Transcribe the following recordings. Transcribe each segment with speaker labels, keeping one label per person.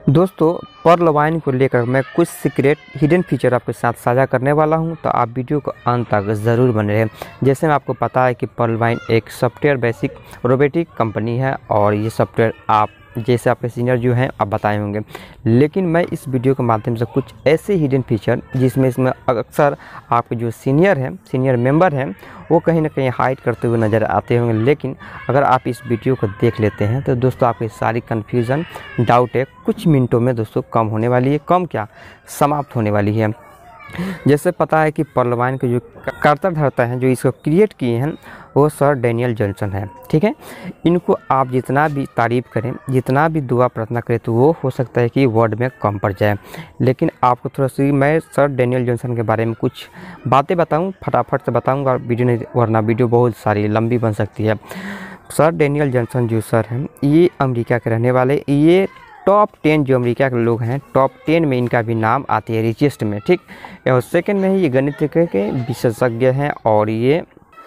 Speaker 1: दोस्तों Perl wine को लेकर मैं कुछ सीक्रेट हिडन फीचर आपके साथ साझा करने वाला हूं, तो आप वीडियो को अंत तक ज़रूर बने रहें। जैसे मैं आपको पता है कि पर्ल वाइन एक सॉफ्टवेयर बेसिक रोबोटिक कंपनी है और ये सॉफ्टवेयर आप जैसे आपके सीनियर जो हैं आप बताए होंगे, लेकिन मैं इस वीडियो के माध्यम से कुछ ऐसे हिडन फीचर जिसमें अक्सर आपके जो सीनियर मेंबर हैं वो कहीं ना कहीं हाइड करते हुए नज़र आते होंगे, लेकिन अगर आप इस वीडियो को देख लेते हैं तो दोस्तों आपकी सारी कन्फ्यूज़न डाउट है कुछ मिनटों में दोस्तों कम होने वाली है, कम क्या समाप्त होने वाली है। जैसे पता है कि पर्ल वाइन के जो कर्ता धर्ता हैं जो इसको क्रिएट किए हैं वो सर डैनियल जॉनसन है, ठीक है। इनको आप जितना भी तारीफ़ करें, जितना भी दुआ प्रार्थना करें तो वो हो सकता है कि वर्ड में कम पड़ जाए, लेकिन आपको थोड़ा सी मैं सर डैनियल जॉनसन के बारे में कुछ बातें बताऊं, फटाफट से बताऊंगा, वीडियो नहीं वरना वीडियो बहुत सारी लंबी बन सकती है। सर डैनियल जॉनसन जो सर हैं ये अमेरिका के रहने वाले, ये टॉप 10 जो अमेरिका के लोग हैं टॉप 10 में इनका भी नाम आती है रिचेस्ट में, ठीक। और सेकंड में ही ये गणित के विशेषज्ञ हैं और ये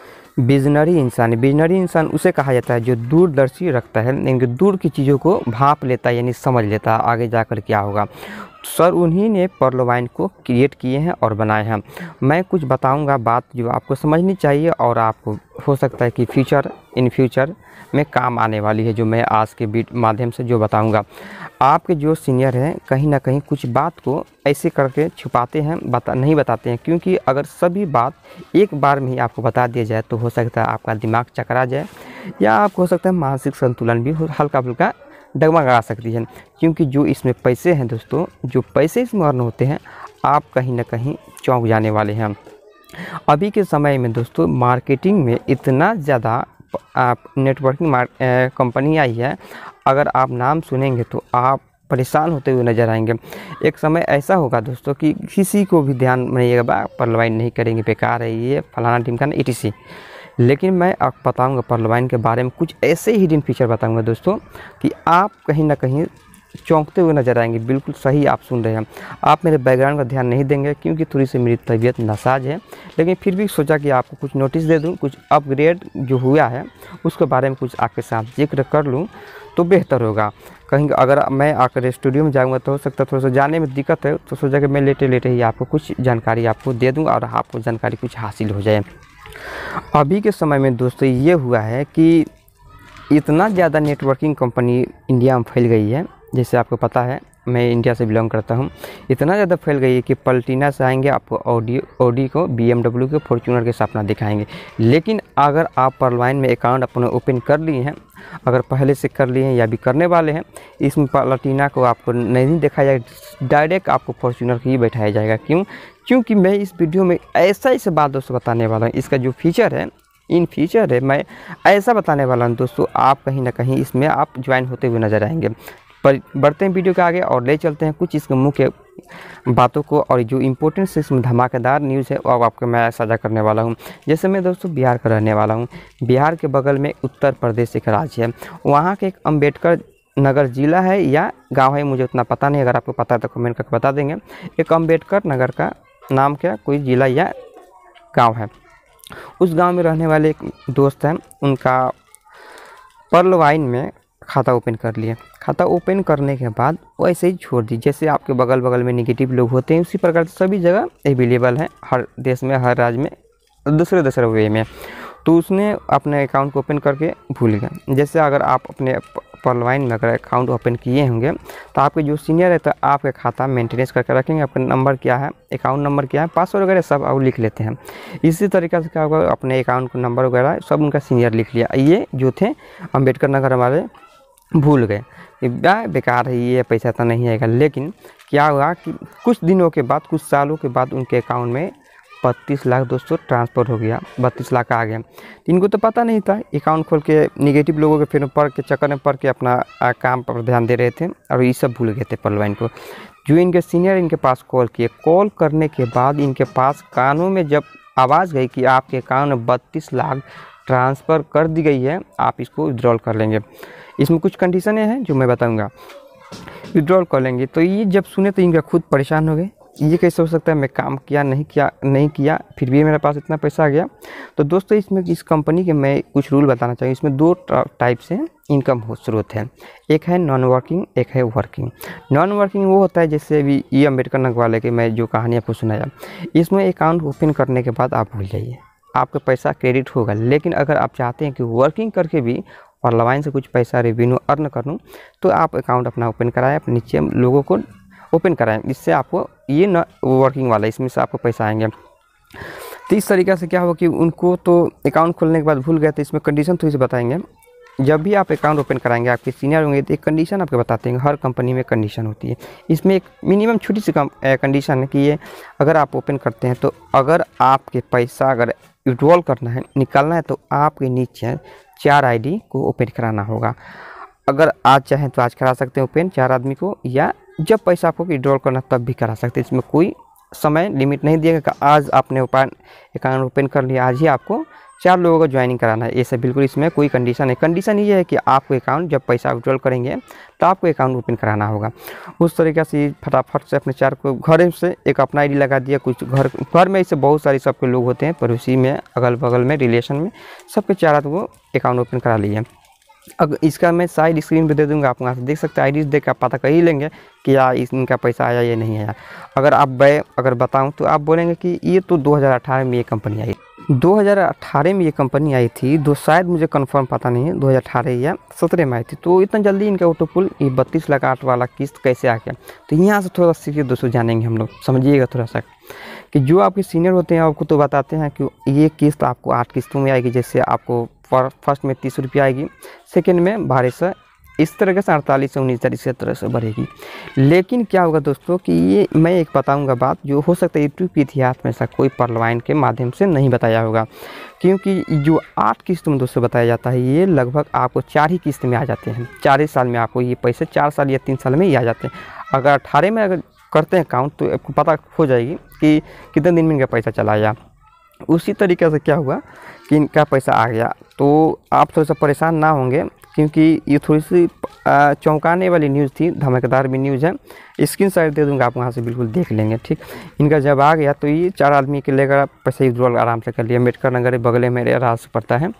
Speaker 1: विजनरी इंसान उसे कहा जाता है जो दूरदर्शी रखता है, यानी दूर की चीज़ों को भांप लेता है, यानी समझ लेता है आगे जाकर क्या होगा। सर उन्हीं ने पर्ल वाइन को क्रिएट किए हैं और बनाए हैं। मैं कुछ बताऊंगा बात जो आपको समझनी चाहिए और आपको हो सकता है कि इन फ्यूचर में काम आने वाली है, जो मैं आज के माध्यम से जो बताऊंगा। आपके जो सीनियर हैं कहीं ना कहीं कुछ बात को ऐसे करके छुपाते हैं, नहीं बताते हैं, क्योंकि अगर सभी बात एक बार में ही आपको बता दिया जाए तो हो सकता है आपका दिमाग चकरा जाए या आपको हो सकता है मानसिक संतुलन भी हल्का फुल्का डगमगा सकती है, क्योंकि जो इसमें पैसे हैं दोस्तों, जो पैसे इसमें अर्न होते हैं आप कहीं ना कहीं चौंक जाने वाले हैं। अभी के समय में दोस्तों मार्केटिंग में इतना ज़्यादा आप नेटवर्किंग कंपनी आई है, अगर आप नाम सुनेंगे तो आप परेशान होते हुए नज़र आएंगे। एक समय ऐसा होगा दोस्तों कि किसी को भी ध्यान में रहिएगा, पर्ल वाइन नहीं करेंगे, बेकार है ये फलाना ढिमकाना ETC। लेकिन मैं आपको बताऊंगा पर्ल वाइन के बारे में कुछ ऐसे हिडन फीचर बताऊंगा दोस्तों कि आप कहीं ना कहीं चौंकते हुए नजर आएंगे। बिल्कुल सही आप सुन रहे हैं। आप मेरे बैकग्राउंड का ध्यान नहीं देंगे क्योंकि थोड़ी सी मेरी तबीयत नासाज है, लेकिन फिर भी सोचा कि आपको कुछ नोटिस दे दूं, कुछ अपग्रेड जो हुआ है उसके बारे में कुछ आपके साथ जिक्र कर लूं तो बेहतर होगा। कहीं अगर मैं आकर स्टूडियो में जाऊँगा तो हो सकता है थोड़ा सा जाने में दिक्कत है, तो सोचा कि मैं लेटे ही आपको कुछ जानकारी आपको दे दूँ और आपको जानकारी कुछ हासिल हो जाए। अभी के समय में दोस्तों ये हुआ है कि इतना ज़्यादा नेटवर्किंग कंपनी इंडिया में फैल गई है, जैसे आपको पता है मैं इंडिया से बिलोंग करता हूँ, इतना ज़्यादा फैल गई है कि पलटीना से आएंगे आपको ऑडी को, BMW को, फॉर्च्यूनर के सपना दिखाएंगे। लेकिन अगर आप पर्ल वाइन में अकाउंट अपने ओपन कर लिए हैं, अगर पहले से कर लिए हैं या भी करने वाले हैं, इसमें पलटीना को आपको नहीं देखा जाएगा, डायरेक्ट आपको फॉर्च्यूनर को ही बैठाया जाएगा। क्योंकि मैं इस वीडियो में ऐसा बात दोस्तों बताने वाला हूँ, इसका जो फीचर है इन फ्यूचर है मैं ऐसा बताने वाला हूँ दोस्तों, आप कहीं ना कहीं इसमें आप ज्वाइन होते हुए नजर आएंगे। पर बढ़ते हैं वीडियो के आगे और ले चलते हैं कुछ इसके मुख्य बातों को, और जो इम्पोर्टेंट इसमें धमाकेदार न्यूज़ है वो आपको मैं साझा करने वाला हूँ। जैसे मैं दोस्तों बिहार का रहने वाला हूँ, बिहार के बगल में उत्तर प्रदेश एक राज्य है, वहाँ के एक अम्बेडकर नगर जिला है या गाँव है, मुझे उतना पता नहीं, अगर आपको पता है तो कमेंट करके बता देंगे। एक अम्बेडकर नगर का नाम क्या कोई जिला या गाँव है, उस गांव में रहने वाले एक दोस्त हैं, उनका पर्ल वाइन में खाता ओपन कर लिया। खाता ओपन करने के बाद वो ऐसे ही छोड़ दी, जैसे आपके बगल में नेगेटिव लोग होते हैं उसी प्रकार से सभी जगह अवेलेबल हैं, हर देश में, हर राज्य में, दूसरे वे में। तो उसने अपने अकाउंट को ओपन करके भूल गया। जैसे अगर आप अपने पर्ल वाइन में अगर अकाउंट ओपन किए होंगे तो आपके जो सीनियर है तो आपका खाता मेंटेनेंस करके रखेंगे, आपका नंबर क्या है, अकाउंट नंबर क्या है, पासवर्ड वगैरह सब आप लिख लेते हैं। इसी तरीक़े से क्या होगा, अपने अकाउंट का नंबर वगैरह सब उनका सीनियर लिख लिया। ये जो थे अम्बेडकर नगर वाले भूल गए कि बेकार है ये, पैसा तो नहीं आएगा। लेकिन क्या हुआ कि कुछ दिनों के बाद, कुछ सालों के बाद उनके अकाउंट में 32 लाख दोस्तों ट्रांसफ़र हो गया, 32 लाख आ गया। इनको तो पता नहीं था, अकाउंट खोल के नेगेटिव लोगों के फिर चक्कर में पढ़ के अपना काम पर ध्यान दे रहे थे और ये सब भूल गए थे पर्ल वाइन को। जो इनके सीनियर इनके पास कॉल किए, कॉल करने के बाद इनके पास कानों में जब आवाज़ गई कि आपके अकाउंट में 32 लाख ट्रांसफ़र कर दी गई है, आप इसको विड्रॉल कर लेंगे। इसमें कुछ कंडीशनें हैं जो मैं बताऊँगा, विड्रॉल कर लेंगे। तो ये जब सुने तो इनका खुद परेशान हो गए ये कैसे हो सकता है, मैं काम किया नहीं किया फिर भी मेरे पास इतना पैसा आ गया। तो दोस्तों इसमें इस कंपनी के मैं कुछ रूल बताना चाहिए। इसमें 2 टाइप से इनकम स्रोत है, एक है नॉन वर्किंग, एक है वर्किंग। नॉन वर्किंग वो होता है जैसे अभी ये अम्बेडकर नगर वाले के मैं जो कहानी आपको सुनाया, इसमें अकाउंट ओपन करने के बाद आप भूल जाइए, आपका पैसा क्रेडिट होगा। लेकिन अगर आप चाहते हैं कि वर्किंग करके भी पर्लवाइन से कुछ पैसा रेवेन्यू अर्न करूँ, तो आप अकाउंट अपना ओपन कराएं, अपने नीचे लोगों को ओपन कराएं, इससे आपको ये न वर्किंग वाला इसमें से आपको पैसा आएंगे। तो इस तरीक़े से क्या होगा कि उनको तो अकाउंट खोलने के बाद भूल गए, तो इसमें कंडीशन थोड़ी सी बताएंगे। जब भी आप अकाउंट ओपन कराएंगे, आपके सीनियर होंगे तो एक कंडीशन आपको बताते हैं, हर कंपनी में कंडीशन होती है। इसमें एक मिनिमम छोटी सी कंडीशन है कि ये अगर आप ओपन करते हैं तो अगर आपके पैसा अगर विड्रॉल करना है, निकालना है, तो आपके नीचे 4 आईडी को ओपन कराना होगा। अगर आज चाहें तो आज करा सकते हैं ओपन 4 आदमी को, या जब पैसा आपको विड्रॉल करना तब भी करा सकते हैं। इसमें कोई समय लिमिट नहीं दिया कि आज आपने अकाउंट ओपन कर लिया, आज ही आपको 4 लोगों को ज्वाइनिंग कराना है, ऐसा बिल्कुल इसमें कोई कंडीशन है। कंडीशन ये है कि आपको अकाउंट जब पैसा विड्रॉल करेंगे तो आपको अकाउंट ओपन कराना होगा। उस तरीके से फटाफट से अपने 4 को घर से एक अपना आईडी लगा दिया। कुछ घर में ऐसे बहुत सारे सबके लोग होते हैं, पड़ोसी में, अगल बगल में, रिलेशन में, सबके 4 आदमी को अकाउंट ओपन करा लिए। अगर इसका मैं साइड स्क्रीन पे दे दूंगा, आप वहाँ से देख सकते हैं। आईडी देख कर पता कर ही लेंगे कि या इनका पैसा आया या नहीं आया। अगर बताऊं तो आप बोलेंगे कि ये तो 2018 में ये कंपनी आई, 2018 में ये कंपनी आई थी, शायद मुझे कंफर्म पता नहीं है 2018 या 17 में आई थी। तो इतना जल्दी इनका ऑटोपुल ये 32 लाख 8 वाला किस्त कैसे आ गया? तो यहाँ से थोड़ा सीखिए दोस्तों, जानेंगे हम लोग, समझिएगा थोड़ा सा कि जो आपके सीनियर होते हैं आपको तो बताते हैं कि ये किस्त आपको 8 किस्तों में आएगी। जैसे आपको फर्स्ट में 30 रुपया आएगी, सेकेंड में 1200, इस तरह से 48 से 19 इसी तरह से बढ़ेगी। लेकिन क्या होगा दोस्तों कि ये मैं एक बताऊंगा बात जो हो सकता है यूट्यूब के इतिहास में ऐसा कोई पर्लवाइन के माध्यम से नहीं बताया होगा, क्योंकि जो 8 किस्त में दोस्तों बताया जाता है, ये लगभग आपको 4 ही किस्त में आ जाते हैं। 4 ही साल में आपको ये पैसे 4 साल या 3 साल में ही आ जाते हैं। अगर 18 में अगर करते हैं अकाउंट तो आपको पता हो जाएगी कि कितने दिन में इनका पैसा चला आया। उसी तरीके से क्या हुआ कि इनका पैसा आ गया, तो आप थोड़ा सा परेशान ना होंगे, क्योंकि ये थोड़ी सी चौंकाने वाली न्यूज़ थी, धमाकेदार भी न्यूज़ है। स्क्रीन शॉट दे दूंगा, आप वहाँ से बिल्कुल देख लेंगे। ठीक, इनका जब आ गया तो ये 4 आदमी के लेकर पैसा विड्रॉल आराम से कर लिया। अम्बेडकर नगर बगले में राज पड़ता है।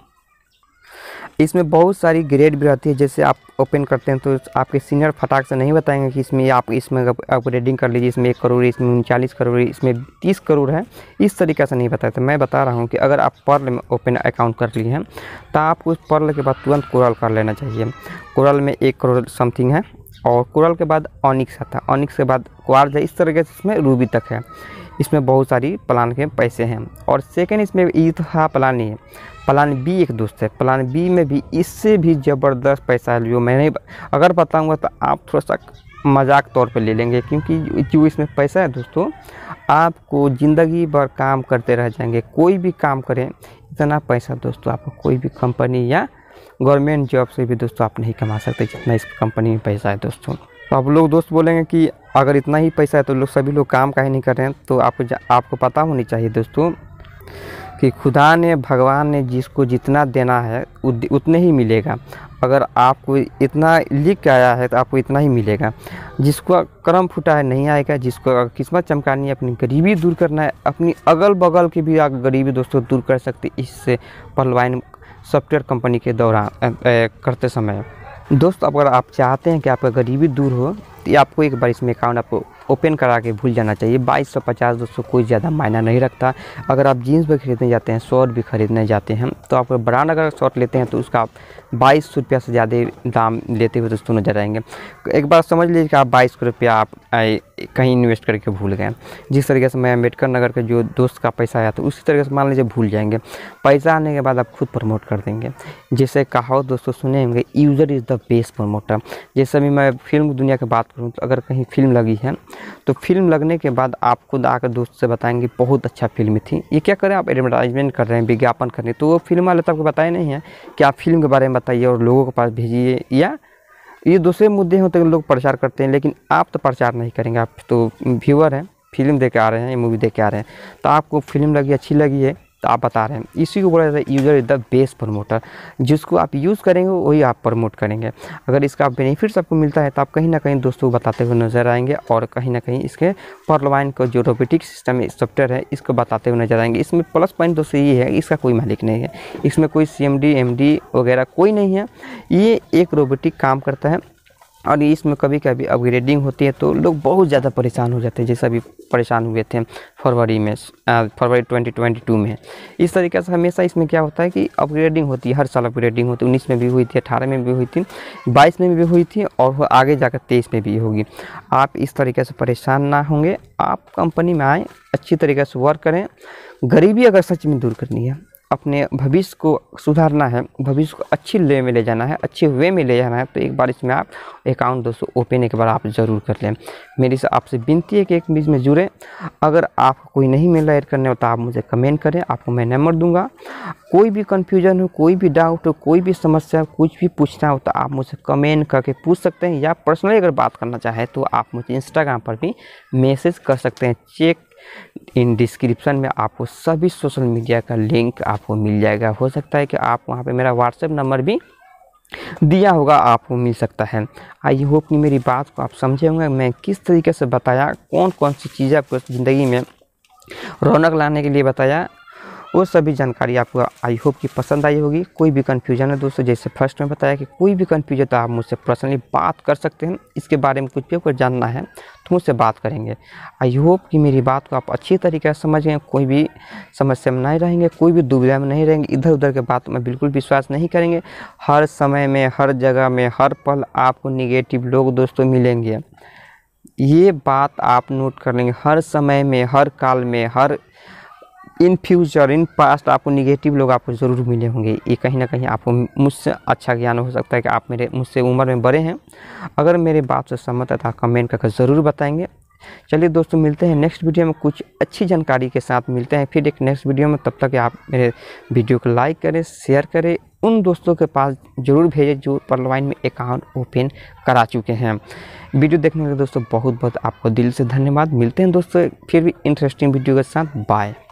Speaker 1: इसमें बहुत सारी ग्रेड भी रहती है। जैसे आप ओपन करते हैं तो आपके सीनियर फटाक से नहीं बताएंगे कि इसमें आप अपग्रेडिंग कर लीजिए, इसमें 1 करोड़, इसमें 39 करोड़, इसमें 30 करोड़ है, इस तरीके से नहीं बताते। मैं बता रहा हूँ कि अगर आप पर्ल में ओपन अकाउंट कर लिए हैं तो आपको उस पर्ल के बाद तुरंत कोरल कर लेना चाहिए। कोरल में 1 करोड़ समथिंग है, और कोरल के बाद ऑनिक्स आता है, ऑनिक्स के बाद क्वार्ज है, इस तरीके से इसमें रूबी तक है। इसमें बहुत सारी प्लान के पैसे हैं। और सेकेंड इसमें ईथा प्लान नहीं है, प्लान बी एक दोस्त है। प्लान बी में भी इससे भी ज़बरदस्त पैसा है। जो मैंने अगर बताऊंगा तो आप थोड़ा सा मजाक तौर पे ले लेंगे, क्योंकि जो इसमें पैसा है दोस्तों, आपको ज़िंदगी भर काम करते रह जाएंगे। कोई भी काम करें, इतना पैसा दोस्तों आपको कोई भी कंपनी या गवर्नमेंट जॉब से भी दोस्तों आप नहीं कमा सकते जितना इस कंपनी में पैसा है दोस्तों। तो आप लोग दोस्त बोलेंगे कि अगर इतना ही पैसा है तो लोग सभी लोग काम काहे नहीं कर रहे हैं? तो आपको पता होनी चाहिए दोस्तों कि खुदा ने, भगवान ने जिसको जितना देना है उतने ही मिलेगा। अगर आपको इतना लिख के आया है तो आपको इतना ही मिलेगा। जिसको कर्म फूटा है नहीं आएगा। जिसको किस्मत चमकानी है, अपनी गरीबी दूर करना है, अपनी अगल बगल की भी आप गरीबी दोस्तों दूर कर सकते इससे पर्लवाइन सॉफ्टवेयर कंपनी के दौरान करते समय। दोस्तों अगर आप चाहते हैं कि आपका गरीबी दूर हो तो आपको एक बार इसमें अकाउंट आपको ओपन करा के भूल जाना चाहिए। 2250 दोस्तों कोई ज़्यादा मायना नहीं रखता। अगर आप जीन्स भी खरीदने जाते हैं, शर्ट भी खरीदने जाते हैं, तो आप ब्रांड अगर शर्ट लेते हैं तो उसका 2200 रुपया से ज़्यादा दाम लेते हुए दोस्तों नजर आएंगे। एक बार समझ लीजिए कि आप 2200 रुपया आप कहीं इन्वेस्ट करके भूल गए। जिस तरीके से मैं अम्बेडकर नगर के जो दोस्त का पैसा आया तो उसी तरीके से मान लीजिए भूल जाएंगे। पैसा आने के बाद आप खुद प्रमोट कर देंगे। जैसे कहावत दोस्तों सुने होंगे, user is the best promoter. जैसे अभी मैं फिल्म दुनिया की बात करूँ तो अगर कहीं फिल्म लगी है तो फिल्म लगने के बाद आप खुद आकर दोस्त से बताएंगे बहुत अच्छा फिल्म थी। ये क्या करें, आप एडवर्टाइजमेंट कर रहे हैं, विज्ञापन कर रहे हैं, तो वो फिल्म वाले तो आपको बताया नहीं है कि आप फिल्म के बारे में बताइए और लोगों के पास भेजिए। या ये दूसरे मुद्दे होते हैं, लोग प्रचार करते हैं, लेकिन आप तो प्रचार नहीं करेंगे। आप तो व्यूअर हैं, फिल्म देख के आ रहे हैं, ये मूवी देख के आ रहे हैं, तो आपको फिल्म लगी, अच्छी लगी है तो आप बता रहे हैं, इसी को बोला जाता है user is the best promoter. जिसको आप यूज़ करेंगे वही आप प्रमोट करेंगे। अगर इसका बेनिफिट्स आपको मिलता है तो आप कहीं ना कहीं दोस्तों बताते हुए नजर आएंगे, और कहीं ना कहीं इसके पर्लवाइन का जो रोबोटिक सिस्टम सॉफ्टवेयर है इसको बताते हुए नजर आएंगे। इसमें प्लस पॉइंट दोस्तों ये है, इसका कोई मालिक नहीं है, इसमें कोई CMD MD वगैरह कोई नहीं है। ये एक रोबोटिक काम करता है, और इसमें कभी कभी अपग्रेडिंग होती है तो लोग बहुत ज़्यादा परेशान हो जाते हैं, जैसे अभी परेशान हुए थे फरवरी 2022 में। इस तरीके से हमेशा इसमें क्या होता है कि अपग्रेडिंग होती है, हर साल अपग्रेडिंग होती है। 19 में भी हुई थी, 18 में भी हुई थी, 22 में भी हुई थी, और वो आगे जाकर 23 में भी होगी। आप इस तरीके से परेशान ना होंगे, आप कंपनी में आएँ, अच्छी तरीके से वर्क करें। गरीबी अगर सच में दूर करनी है, अपने भविष्य को सुधारना है, भविष्य को अच्छी वे में ले जाना है, अच्छे वे में ले जाना है, तो एक बार इसमें आप अकाउंट दोस्तों ओपन एक बार आप ज़रूर कर लें। मेरी से आपसे विनती है कि एक बीच में जुड़ें। अगर आपको कोई नहीं मिल रहा ऐड करने हो तो आप मुझे कमेंट करें, आपको मैं नंबर दूंगा। कोई भी कन्फ्यूजन हो, कोई भी डाउट हो, कोई भी समस्या, कुछ भी पूछना हो तो आप मुझे कमेंट करके पूछ सकते हैं, या पर्सनली अगर बात करना चाहें तो आप मुझे इंस्टाग्राम पर भी मैसेज कर सकते हैं। चेक इन डिस्क्रिप्शन में आपको सभी सोशल मीडिया का लिंक आपको मिल जाएगा। हो सकता है कि आप वहाँ पे मेरा व्हाट्सएप नंबर भी दिया होगा, आपको मिल सकता है। आई होप कि मेरी बात को आप समझे होंगे, मैं किस तरीके से बताया, कौन कौन सी चीज़ें आपको ज़िंदगी में रौनक लाने के लिए बताया, वो सभी जानकारी आपको आई होप कि पसंद आई होगी। कोई भी कन्फ्यूजन है दोस्तों, जैसे फर्स्ट में बताया कि कोई भी कन्फ्यूजन तो आप मुझसे पर्सनली बात कर सकते हैं। इसके बारे में कुछ भी अगर जानना है तो मुझसे बात करेंगे। आई होप कि मेरी बात को आप अच्छी तरीके से समझ गए, कोई भी समस्या में नहीं रहेंगे, कोई भी दुविधा में नहीं रहेंगे, इधर उधर के बात में बिल्कुल विश्वास नहीं करेंगे। हर समय में, हर जगह में, हर पल आपको निगेटिव लोग दोस्तों मिलेंगे, ये बात आप नोट कर लेंगे। हर समय में, हर काल में, हर इन फ्यूचर, इन पास्ट आपको निगेटिव लोग आपको ज़रूर मिले होंगे। ये कहीं ना कहीं आपको मुझसे अच्छा ज्ञान हो सकता है कि आप मुझसे उम्र में बड़े हैं। अगर मेरे बात से सहमत है तो कमेंट करके ज़रूर बताएंगे। चलिए दोस्तों, मिलते हैं नेक्स्ट वीडियो में, कुछ अच्छी जानकारी के साथ मिलते हैं फिर एक नेक्स्ट वीडियो में। तब तक आप मेरे वीडियो को लाइक करें, शेयर करें, उन दोस्तों के पास ज़रूर भेजें जो पर्लवाइन में अकाउंट ओपन करा चुके हैं। वीडियो देखने के लिए दोस्तों बहुत बहुत आपको दिल से धन्यवाद। मिलते हैं दोस्तों फिर भी इंटरेस्टिंग वीडियो के साथ। बाय।